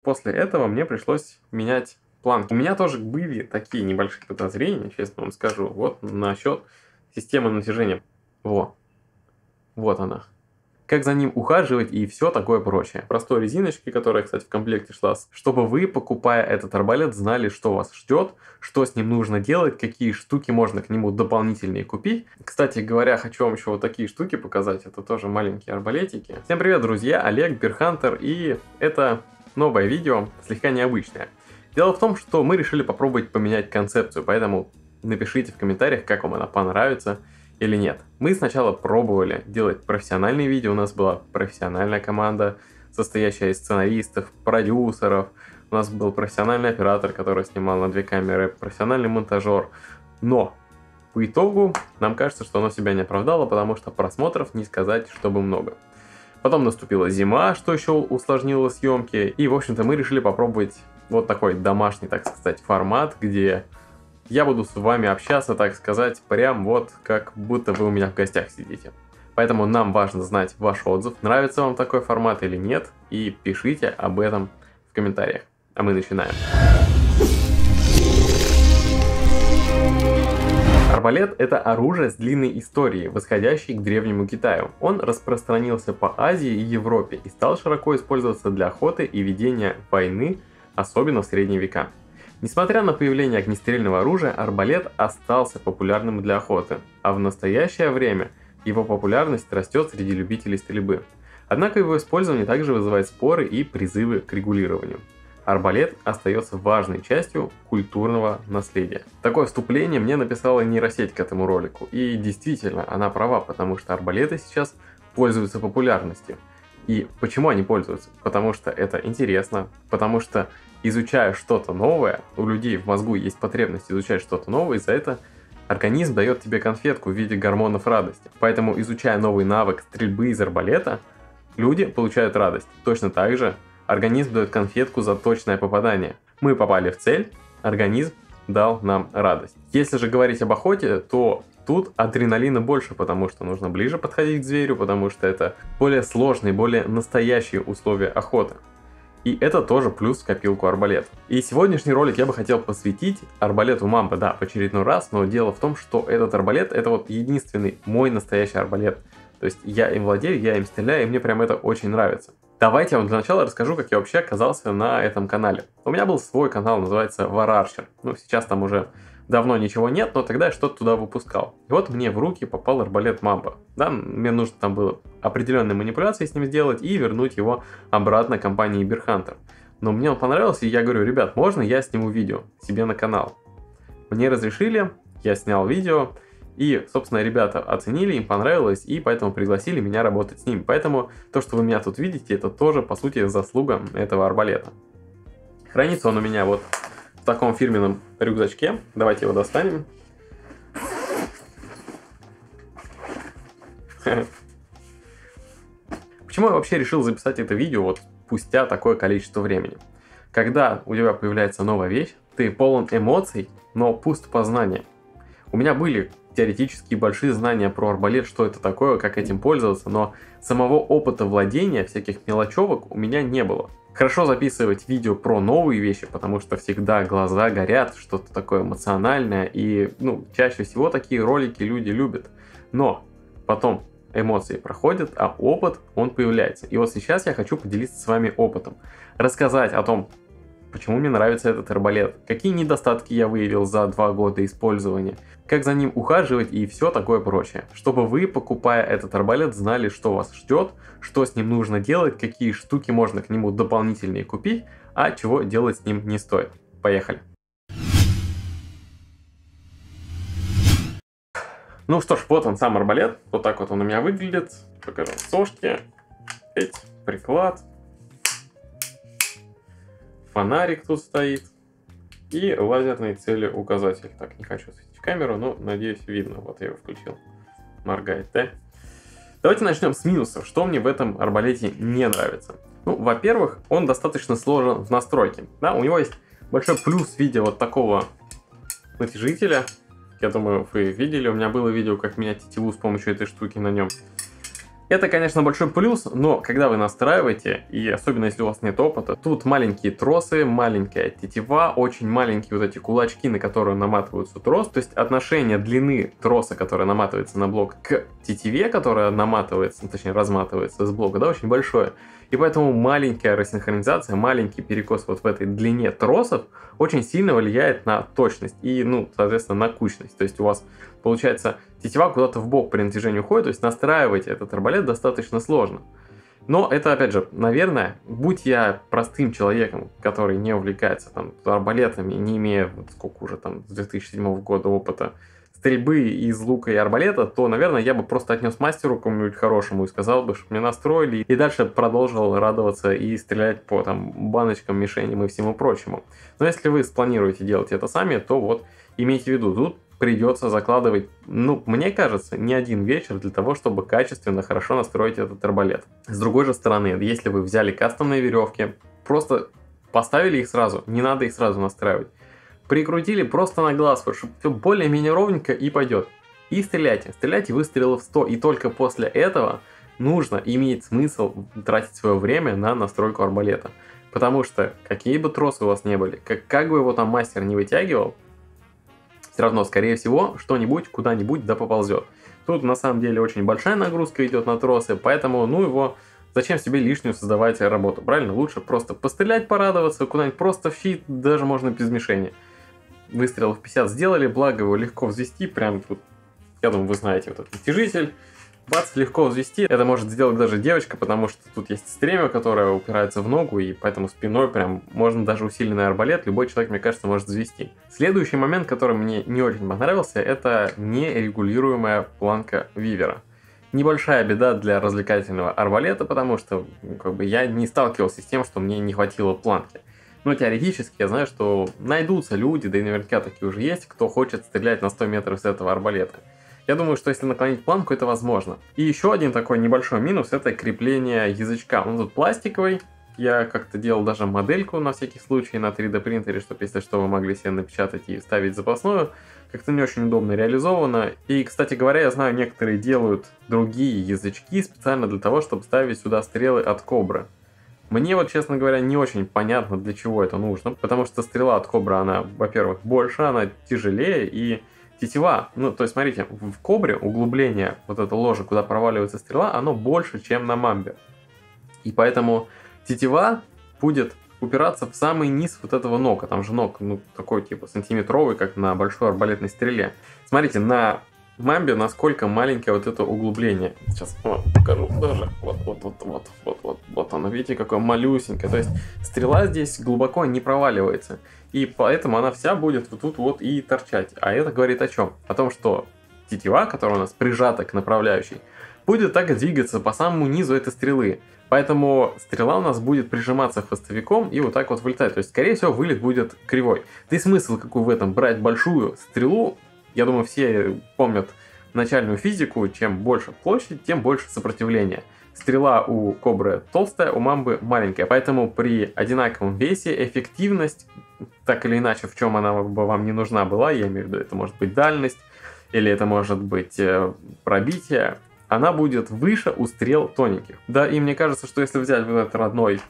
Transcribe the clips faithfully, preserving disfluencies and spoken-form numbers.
после этого мне пришлось менять планки. У меня тоже были такие небольшие подозрения, честно вам скажу, вот насчет системы натяжения. Во, вот она. Как за ним ухаживать и все такое прочее. Простой резиночки, которая, кстати, в комплекте шла, чтобы вы, покупая этот арбалет, знали, что вас ждет, что с ним нужно делать, какие штуки можно к нему дополнительные купить. Кстати говоря, хочу вам еще вот такие штуки показать, это тоже маленькие арбалетики. Всем привет, друзья, Олег, Бирхантер, и это новое видео, слегка необычное. Дело в том, что мы решили попробовать поменять концепцию, поэтому напишите в комментариях, как вам она понравится или нет. Мы сначала пробовали делать профессиональные видео, у нас была профессиональная команда, состоящая из сценаристов, продюсеров, у нас был профессиональный оператор, который снимал на две камеры, профессиональный монтажер, но по итогу нам кажется, что оно себя не оправдало, потому что просмотров не сказать, чтобы много. Потом наступила зима, что еще усложнило съемки, и в общем-то мы решили попробовать вот такой домашний, так сказать, формат, где я буду с вами общаться, так сказать, прям вот как будто вы у меня в гостях сидите. Поэтому нам важно знать ваш отзыв, нравится вам такой формат или нет, и пишите об этом в комментариях. А мы начинаем. Арбалет – это оружие с длинной историей, восходящей к древнему Китаю. Он распространился по Азии и Европе и стал широко использоваться для охоты и ведения войны, особенно в средние века. Несмотря на появление огнестрельного оружия, арбалет остался популярным для охоты, а в настоящее время его популярность растет среди любителей стрельбы. Однако его использование также вызывает споры и призывы к регулированию. Арбалет остается важной частью культурного наследия. Такое вступление мне написала нейросеть к этому ролику, и действительно, она права, потому что арбалеты сейчас пользуются популярностью. И почему они пользуются? Потому что это интересно, потому что изучая что-то новое, у людей в мозгу есть потребность изучать что-то новое, и за это организм дает тебе конфетку в виде гормонов радости. Поэтому, изучая новый навык стрельбы из арбалета, люди получают радость. Точно так же организм дает конфетку за точное попадание. Мы попали в цель, организм дал нам радость. Если же говорить об охоте, то тут адреналина больше, потому что нужно ближе подходить к зверю, потому что это более сложные, более настоящие условия охоты. И это тоже плюс в копилку арбалет. И сегодняшний ролик я бы хотел посвятить арбалету Мамбо, да, в очередной раз, но дело в том, что этот арбалет, это вот единственный мой настоящий арбалет. То есть я им владею, я им стреляю, и мне прям это очень нравится. Давайте я вам для начала расскажу, как я вообще оказался на этом канале. У меня был свой канал, называется War Archer. Ну, сейчас там уже давно ничего нет, но тогда я что-то туда выпускал. И вот мне в руки попал арбалет Мамбо. Да, мне нужно там было определенные манипуляции с ним сделать и вернуть его обратно компании Бирхантер. Но мне он понравился, и я говорю: ребят, можно я сниму видео себе на канал? Мне разрешили, я снял видео, и, собственно, ребята оценили, им понравилось, и поэтому пригласили меня работать с ним. Поэтому то, что вы меня тут видите, это тоже, по сути, заслуга этого арбалета. Хранится он у меня вот в таком фирменном рюкзачке. Давайте его достанем. Почему я вообще решил записать это видео вот спустя такое количество времени? Когда у тебя появляется новая вещь, ты полон эмоций, но пуст познания. У меня были теоретические большие знания про арбалет, что это такое, как этим пользоваться, но самого опыта владения, всяких мелочевок у меня не было. Хорошо записывать видео про новые вещи, потому что всегда глаза горят, что-то такое эмоциональное, и ну, чаще всего такие ролики люди любят. Но потом эмоции проходят, а опыт, он появляется. И вот сейчас я хочу поделиться с вами опытом. Рассказать о том, почему мне нравится этот арбалет, какие недостатки я выявил за два года использования, как за ним ухаживать и все такое прочее. Чтобы вы, покупая этот арбалет, знали, что вас ждет, что с ним нужно делать, какие штуки можно к нему дополнительные купить, а чего делать с ним не стоит. Поехали! Ну что ж, вот он сам арбалет, вот так вот он у меня выглядит. Покажу сошки, эть, приклад. Фонарик тут стоит. И лазерный целеуказатель. Так, не хочу светить в камеру, но надеюсь видно. Вот я его включил. Моргает, да? Давайте начнем с минусов. Что мне в этом арбалете не нравится? Ну, во-первых, он достаточно сложен в настройке. Да, у него есть большой плюс в виде вот такого натяжителя. Я думаю, вы видели. У меня было видео, как менять тетиву с помощью этой штуки на нем. Это, конечно, большой плюс, но когда вы настраиваете, и особенно если у вас нет опыта, тут маленькие тросы, маленькая тетива, очень маленькие вот эти кулачки, на которые наматываются трос, то есть отношение длины троса, который наматывается на блок, к тетиве, которая наматывается, ну, точнее разматывается с блока, да, очень большое. И поэтому маленькая рассинхронизация, маленький перекос вот в этой длине тросов очень сильно влияет на точность и, ну, соответственно, на кучность. То есть у вас, получается, тетива куда-то в бок при натяжении уходит, то есть настраивать этот арбалет достаточно сложно. Но это, опять же, наверное, будь я простым человеком, который не увлекается там арбалетами, не имея, вот сколько уже там, с две тысячи седьмого года опыта стрельбы из лука и арбалета, то, наверное, я бы просто отнес мастеру кому-нибудь хорошему и сказал бы, чтобы мне настроили, и дальше продолжил радоваться и стрелять по там баночкам, мишеням и всему прочему. Но если вы спланируете делать это сами, то вот имейте в виду, тут придется закладывать, ну, мне кажется, не один вечер для того, чтобы качественно, хорошо настроить этот арбалет. С другой же стороны, если вы взяли кастомные веревки, просто поставили их сразу, не надо их сразу настраивать. Прикрутили просто на глаз, чтобы все более-менее ровненько и пойдет. И стреляйте. Стреляйте выстрелов сто. И только после этого нужно, имеет смысл тратить свое время на настройку арбалета. Потому что какие бы тросы у вас не были, как, как бы его там мастер не вытягивал, все равно, скорее всего, что-нибудь куда-нибудь да поползет. Тут на самом деле очень большая нагрузка идет на тросы, поэтому, ну его... Зачем себе лишнюю создавать работу, правильно? Лучше просто пострелять, порадоваться, куда-нибудь просто в щит, даже можно без мишени. Выстрелов пятьдесят сделали, благо его легко взвести, прям тут, я думаю, вы знаете, вот этот натяжитель, бац, легко взвести. Это может сделать даже девочка, потому что тут есть стремя, которое упирается в ногу, и поэтому спиной прям можно даже усиленный арбалет, любой человек, мне кажется, может взвести. Следующий момент, который мне не очень понравился, это нерегулируемая планка вивера. Небольшая беда для развлекательного арбалета, потому что ну, как бы я не сталкивался с тем, что мне не хватило планки. Но теоретически я знаю, что найдутся люди, да и наверняка такие уже есть, кто хочет стрелять на сто метров с этого арбалета. Я думаю, что если наклонить планку, это возможно. И еще один такой небольшой минус, это крепление язычка. Он тут пластиковый. Я как-то делал даже модельку на всякий случай на три дэ принтере, чтобы, если что, вы могли себе напечатать и вставить запасную. Как-то не очень удобно реализовано. И, кстати говоря, я знаю, некоторые делают другие язычки специально для того, чтобы ставить сюда стрелы от кобры. Мне вот, честно говоря, не очень понятно, для чего это нужно, потому что стрела от кобры, она, во-первых, больше, она тяжелее, и тетива, ну, то есть, смотрите, в кобре углубление, вот это ложе, куда проваливается стрела, оно больше, чем на мамбе. И поэтому тетива будет упираться в самый низ вот этого нока. Там же ног, ну, такой типа сантиметровый, как на большой арбалетной стреле. Смотрите, на мамбе насколько маленькое вот это углубление. Сейчас вот, покажу даже. Вот, вот, вот, вот, вот, вот, вот оно. Видите, какое малюсенькое. То есть стрела здесь глубоко не проваливается. И поэтому она вся будет вот тут вот и торчать. А это говорит о чем? О том, что тетива, которая у нас прижата к направляющей, будет так двигаться по самому низу этой стрелы. Поэтому стрела у нас будет прижиматься хвостовиком и вот так вот вылетать. То есть, скорее всего, вылет будет кривой. Да и смысл какой в этом? Брать большую стрелу, я думаю, все помнят начальную физику, чем больше площадь, тем больше сопротивления. Стрела у кобры толстая, у мамбы маленькая. Поэтому при одинаковом весе эффективность, так или иначе, в чем она бы вам не нужна была, я имею в виду, это может быть дальность, или это может быть пробитие, она будет выше у стрел тоненьких. Да, и мне кажется, что если взять вот этот родной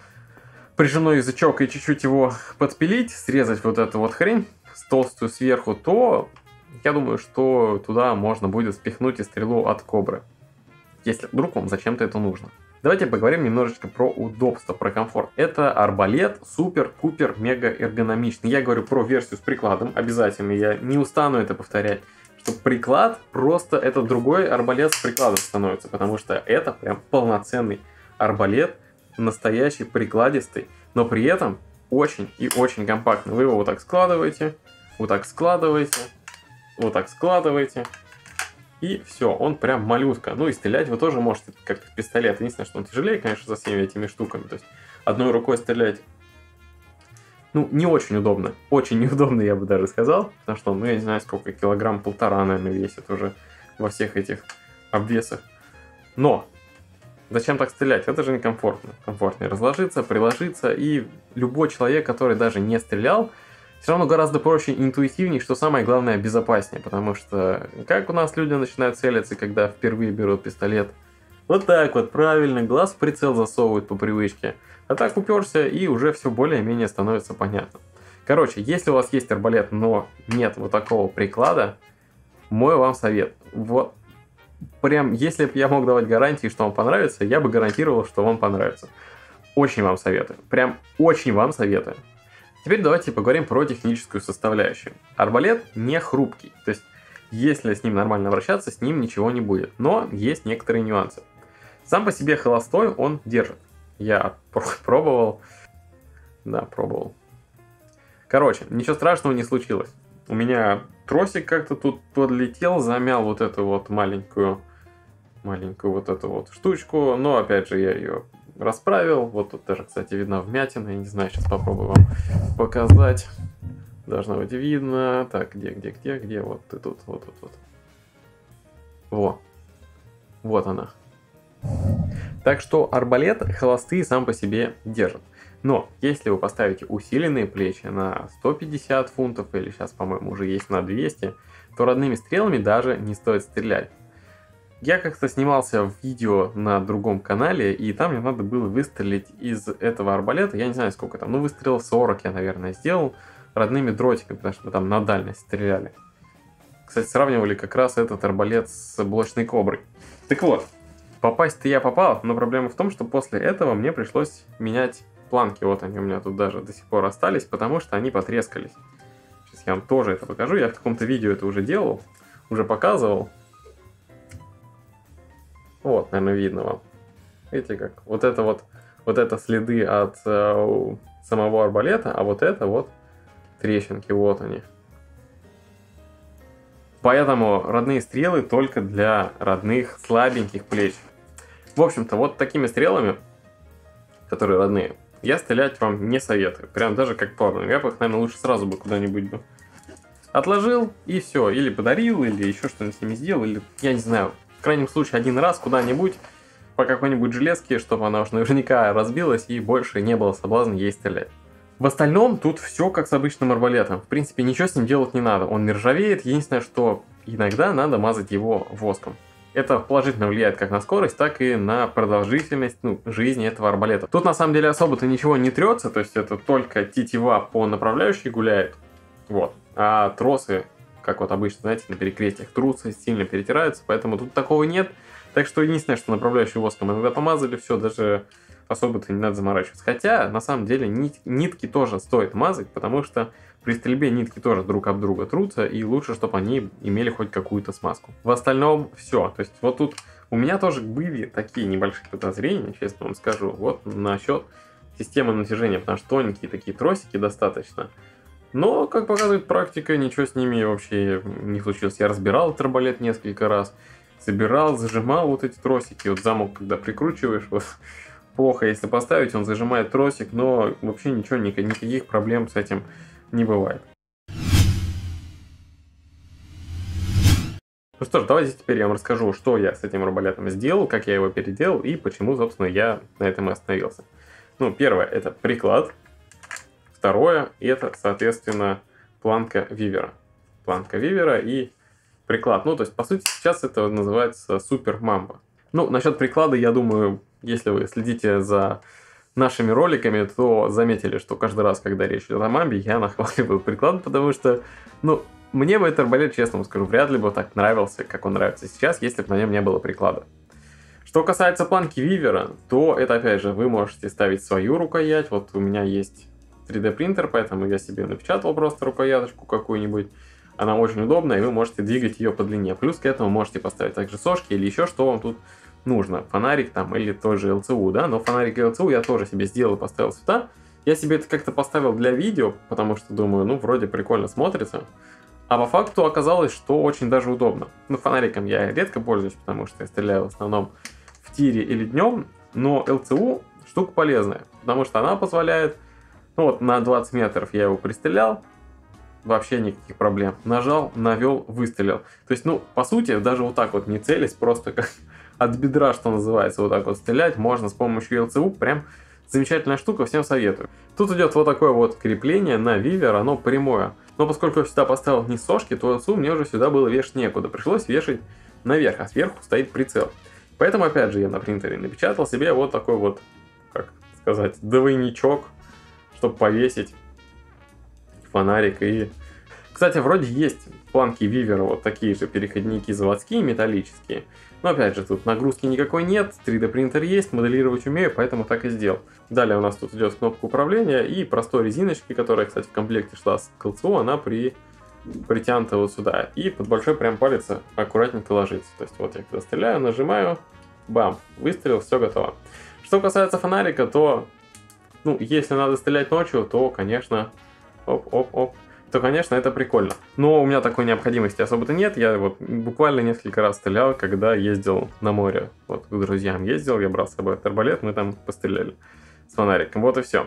прижимной язычок и чуть-чуть его подпилить, срезать вот эту вот хрень с толстую сверху, то я думаю, что туда можно будет спихнуть и стрелу от кобры. Если вдруг вам зачем-то это нужно. Давайте поговорим немножечко про удобство, про комфорт. Это арбалет супер-купер мега эргономичный. Я говорю про версию с прикладом, обязательно, я не устану это повторять. Что приклад просто это другой арбалет с прикладом становится, потому что это прям полноценный арбалет, настоящий прикладистый, но при этом очень и очень компактный. Вы его вот так складываете, вот так складываете, вот так складываете, и все, он прям малютка. Ну и стрелять вы тоже можете как пистолет. Единственное, что он тяжелее, конечно, за всеми этими штуками. То есть одной рукой стрелять, ну, не очень удобно. Очень неудобно, я бы даже сказал. Потому что, ну, я не знаю, сколько, килограмм полтора, наверное, весит уже во всех этих обвесах. Но зачем так стрелять? Это же некомфортно. Комфортнее разложиться, приложиться. И любой человек, который даже не стрелял, все равно гораздо проще и интуитивнее, что самое главное, безопаснее. Потому что как у нас люди начинают целиться, когда впервые берут пистолет? Вот так вот, правильно, глаз в прицел засовывают по привычке. А так уперся, и уже все более-менее становится понятно. Короче, если у вас есть арбалет, но нет вот такого приклада, мой вам совет. Вот прям, если бы я мог давать гарантии, что вам понравится, я бы гарантировал, что вам понравится. Очень вам советую. Прям очень вам советую. Теперь давайте поговорим про техническую составляющую. Арбалет не хрупкий. То есть, если с ним нормально обращаться, с ним ничего не будет. Но есть некоторые нюансы. Сам по себе холостой он держит. Я пробовал. Да, пробовал. Короче, ничего страшного не случилось. У меня тросик как-то тут подлетел, замял вот эту вот маленькую, маленькую вот эту вот штучку. Но опять же я ее расправил. Вот тут даже, кстати, видна вмятина. Я не знаю, сейчас попробую вам показать. Должно быть видно. Так, где, где, где, где? Вот ты тут, вот, вот, вот. Во. Вот она. Так что арбалет холостые сам по себе держит. Но если вы поставите усиленные плечи на сто пятьдесят фунтов, или сейчас, по-моему, уже есть на двести, то родными стрелами даже не стоит стрелять. Я как-то снимался в видео на другом канале, и там мне надо было выстрелить из этого арбалета, я не знаю сколько там, ну выстрелов сорок я, наверное, сделал родными дротиками, потому что мы там на дальность стреляли. Кстати, сравнивали как раз этот арбалет с блочной коброй. Так вот, попасть-то я попал, но проблема в том, что после этого мне пришлось менять планки. Вот они у меня тут даже до сих пор остались, потому что они потрескались. Сейчас я вам тоже это покажу. Я в каком-то видео это уже делал, уже показывал. Вот, наверное, видно вам. Видите как? Вот это вот, вот это следы от э, самого арбалета, а вот это вот трещинки, вот они. Поэтому родные стрелы только для родных слабеньких плеч. В общем-то, вот такими стрелами, которые родные, я стрелять вам не советую. Прям даже как плавно. Я бы их, наверное, лучше сразу бы куда-нибудь бы отложил и все. Или подарил, или еще что-нибудь с ними сделал. Или, я не знаю, в крайнем случае, один раз куда-нибудь по какой-нибудь железке, чтобы она уж наверняка разбилась и больше не было соблазна ей стрелять. В остальном тут все как с обычным арбалетом. В принципе, ничего с ним делать не надо. Он не ржавеет. Единственное, что иногда надо мазать его воском. Это положительно влияет как на скорость, так и на продолжительность ну, жизни этого арбалета. Тут на самом деле особо-то ничего не трется, то есть это только тетива по направляющей гуляет. Вот. А тросы, как вот обычно, знаете, на перекрестиях трутся, сильно перетираются, поэтому тут такого нет. Так что единственное, что направляющую воском иногда помазали, все, даже особо-то не надо заморачиваться. Хотя, на самом деле, нит, нитки тоже стоит мазать, потому что при стрельбе нитки тоже друг об друга трутся, и лучше, чтобы они имели хоть какую-то смазку. В остальном все. То есть вот тут у меня тоже были такие небольшие подозрения, честно вам скажу, вот насчет системы натяжения, потому что тоненькие такие тросики достаточно. Но, как показывает практика, ничего с ними вообще не случилось. Я разбирал этот арбалет несколько раз, собирал, зажимал вот эти тросики. Вот замок, когда прикручиваешь, вот, плохо если поставить, он зажимает тросик, но вообще ничего, никаких проблем с этим не бывает. Ну что ж, давайте теперь я вам расскажу, что я с этим арбалетом сделал, как я его переделал и почему, собственно, я на этом и остановился. Ну, первое, это приклад. Второе, это, соответственно, планка вивера. Планка вивера и приклад. Ну, то есть, по сути, сейчас это называется супер мамба. Ну, насчет приклада, я думаю, если вы следите за нашими роликами, то заметили, что каждый раз, когда речь идет о мамбе, я нахваливаю приклад, потому что, ну, мне бы этот арбалет, честно вам скажу, вряд ли бы так нравился, как он нравится сейчас, если бы на нем не было приклада. Что касается планки вивера, то это, опять же, вы можете ставить свою рукоять. Вот у меня есть три дэ принтер, поэтому я себе напечатал просто рукояточку какую-нибудь. Она очень удобная, и вы можете двигать ее по длине. Плюс к этому можете поставить также сошки или еще что вам тут нужно. Фонарик там или тоже эл цэ у, да? Но фонарик и эл цэ у я тоже себе сделал и поставил сюда. Я себе это как-то поставил для видео, потому что думаю, ну, вроде прикольно смотрится. А по факту оказалось, что очень даже удобно. Ну, фонариком я редко пользуюсь, потому что я стреляю в основном в тире или днем. Но эл цэ у штука полезная, потому что она позволяет, ну вот на двадцать метров я его пристрелял, вообще никаких проблем. Нажал, навел, выстрелил. То есть, ну, по сути, даже вот так вот не целясь, просто как от бедра, что называется, вот так вот стрелять можно с помощью эл цэ у. Прям замечательная штука, всем советую. Тут идет вот такое вот крепление на вивер, оно прямое. Но поскольку я сюда поставил не сошки, то эл цэ у мне уже сюда было вешать некуда. Пришлось вешать наверх, а сверху стоит прицел. Поэтому, опять же, я на принтере напечатал себе вот такой вот, как сказать, двойничок, чтобы повесить фонарик. И, кстати, вроде есть планки Вивера, вот такие же переходники заводские, металлические. Но, опять же, тут нагрузки никакой нет, три дэ принтер есть, моделировать умею, поэтому так и сделал. Далее у нас тут идет кнопка управления и простой резиночки, которая, кстати, в комплекте шла с ка эл цэ у, она при... притянута вот сюда. И под большой прям палец аккуратненько ложится. То есть вот я когда стреляю, нажимаю, бам, выстрелил, все готово. Что касается фонарика, то, ну, если надо стрелять ночью, то, конечно, оп-оп-оп, то, конечно, это прикольно. Но у меня такой необходимости особо-то нет. Я вот буквально несколько раз стрелял, когда ездил на море. Вот к друзьям ездил, я брал с собой этот арбалет, мы там постреляли с фонариком. Вот и все.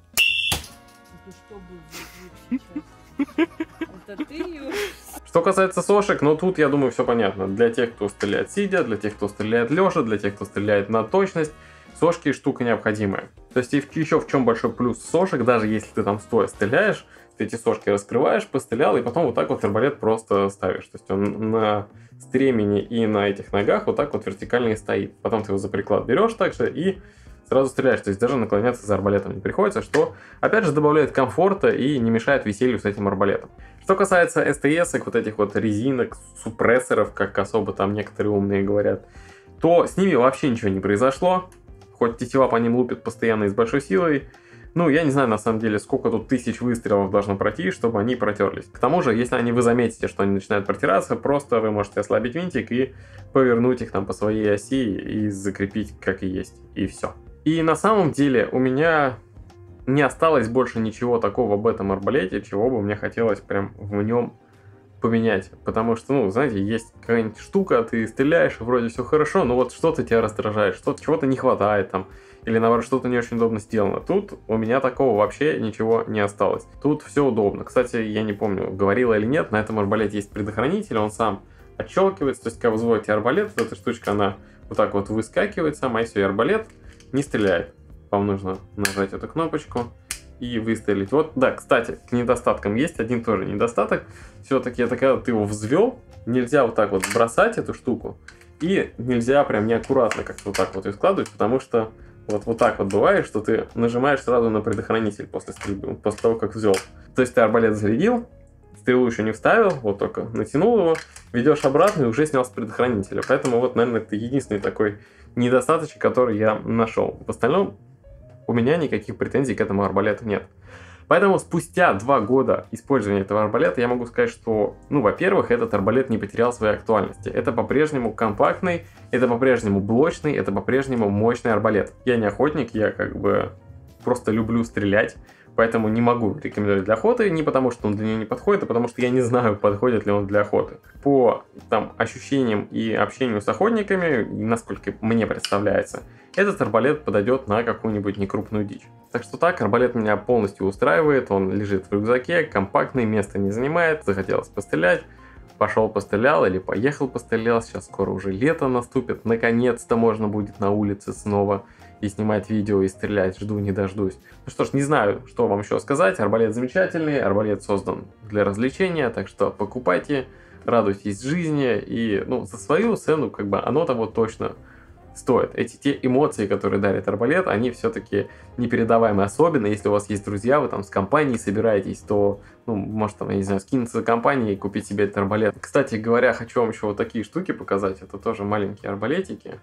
Что касается сошек, ну тут, я думаю, все понятно. Для тех, кто стреляет сидя, для тех, кто стреляет лежа, для тех, кто стреляет на точность, сошки штука необходимая. То есть еще в чем большой плюс сошек, даже если ты там стоя стреляешь, ты эти сошки раскрываешь, пострелял, и потом вот так вот арбалет просто ставишь. То есть он на стремени и на этих ногах вот так вот вертикально и стоит. Потом ты его за приклад берешь также и сразу стреляешь. То есть даже наклоняться за арбалетом не приходится, что опять же добавляет комфорта и не мешает веселью с этим арбалетом. Что касается эс тэ эс-ок, вот этих вот резинок, супрессоров, как особо там некоторые умные говорят, то с ними вообще ничего не произошло. Хоть тетива по ним лупит постоянно и с большой силой. Ну, я не знаю, на самом деле, сколько тут тысяч выстрелов должно пройти, чтобы они протерлись. К тому же, если они, вы заметите, что они начинают протираться, просто вы можете ослабить винтик и повернуть их там по своей оси и закрепить как и есть. И все. И на самом деле у меня не осталось больше ничего такого об этом арбалете, чего бы мне хотелось прям в нем поменять. Потому что, ну, знаете, есть какая-нибудь штука, ты стреляешь, вроде все хорошо, но вот что-то тебя раздражает, что-то, чего-то не хватает там. Или, наоборот, что-то не очень удобно сделано. Тут у меня такого вообще ничего не осталось. Тут все удобно. Кстати, я не помню, говорила или нет, на этом арбалете есть предохранитель, он сам отщелкивается. То есть, когда вы взводите арбалет, вот эта штучка, она вот так вот выскакивает сама, и все, и арбалет не стреляет. Вам нужно нажать эту кнопочку и выстрелить. Вот, да, кстати, к недостаткам есть один тоже недостаток. Все-таки это когда ты его взвел, нельзя вот так вот бросать эту штуку, и нельзя прям неаккуратно как-то вот так вот ее складывать, потому что Вот, вот так вот бывает, что ты нажимаешь сразу на предохранитель после стрельбы, после того, как взвел. То есть ты арбалет зарядил, стрелу еще не вставил, вот только натянул его, ведешь обратно и уже снял с предохранителя. Поэтому вот, наверное, это единственный такой недостаточек, который я нашел. В остальном у меня никаких претензий к этому арбалету нет. Поэтому спустя два года использования этого арбалета я могу сказать, что, ну, во-первых, этот арбалет не потерял своей актуальности. Это по-прежнему компактный, это по-прежнему блочный, это по-прежнему мощный арбалет. Я не охотник, я как бы просто люблю стрелять, поэтому не могу рекомендовать для охоты, не потому что он для нее не подходит, а потому что я не знаю, подходит ли он для охоты. По там ощущениям и общению с охотниками, насколько мне представляется, этот арбалет подойдет на какую-нибудь некрупную дичь. Так что так, арбалет меня полностью устраивает, он лежит в рюкзаке, компактный, места не занимает, захотелось пострелять, пошел пострелял или поехал пострелял, сейчас скоро уже лето наступит, наконец-то можно будет на улице снова и снимать видео и стрелять, жду не дождусь. Ну что ж, не знаю, что вам еще сказать, арбалет замечательный, арбалет создан для развлечения, так что покупайте, радуйтесь жизни и, ну, за свою цену, как бы, оно того точно стоит. Эти те эмоции, которые дарит арбалет, они все-таки непередаваемы. Особенно, если у вас есть друзья, вы там с компанией собираетесь, то, ну, может, там, я не знаю, скинуться за компанией и купить себе этот арбалет. Кстати говоря, хочу вам еще вот такие штуки показать. Это тоже маленькие арбалетики.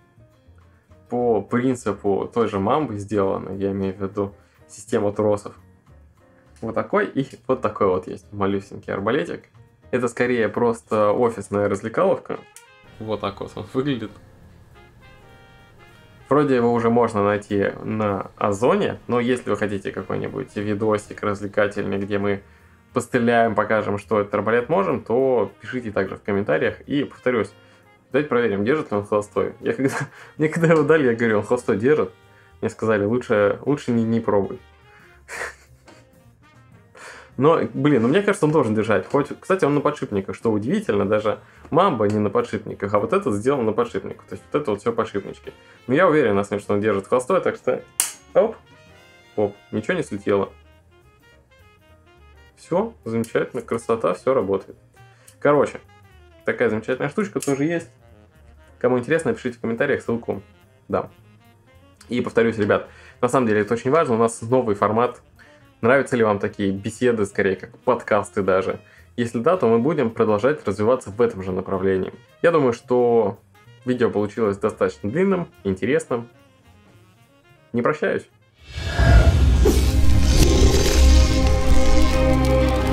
По принципу той же мамбы сделаны, я имею в виду систему тросов. Вот такой и вот такой вот есть малюсенький арбалетик. Это скорее просто офисная развлекаловка. Вот так вот он выглядит. Вроде его уже можно найти на Озоне, но если вы хотите какой-нибудь видосик развлекательный, где мы постреляем, покажем, что этот арбалет можем, то пишите также в комментариях. И повторюсь, давайте проверим, держит ли он холостой. Я когда, мне когда его дали, я говорю, он холостой держит. Мне сказали, лучше, лучше не, не пробуй. Но, блин, ну мне кажется, он должен держать. Хоть, кстати, он на подшипниках, что удивительно, даже мамба не на подшипниках, а вот этот сделан на подшипниках. То есть вот это вот все подшипнички. Но я уверен, на самом деле, что он держит холостой, так что оп, оп, ничего не слетело. Все, замечательно, красота, все работает. Короче, такая замечательная штучка тоже есть. Кому интересно, пишите в комментариях, ссылку дам. И повторюсь, ребят, на самом деле это очень важно, у нас новый формат. Нравятся ли вам такие беседы, скорее как подкасты даже? Если да, то мы будем продолжать развиваться в этом же направлении. Я думаю, что видео получилось достаточно длинным, интересным. Не прощаюсь.